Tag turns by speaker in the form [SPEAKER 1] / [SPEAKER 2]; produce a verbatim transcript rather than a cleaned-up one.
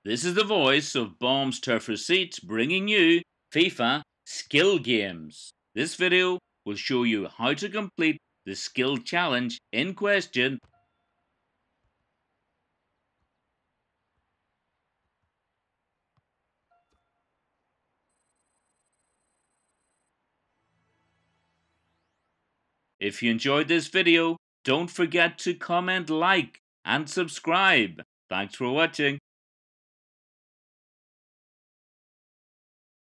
[SPEAKER 1] This is the voice of Bombs Turf Receipts bringing you FIFA skill games. This video will show you how to complete the skill challenge in question. If you enjoyed this video, don't forget to comment, like and subscribe. Thanks for watching.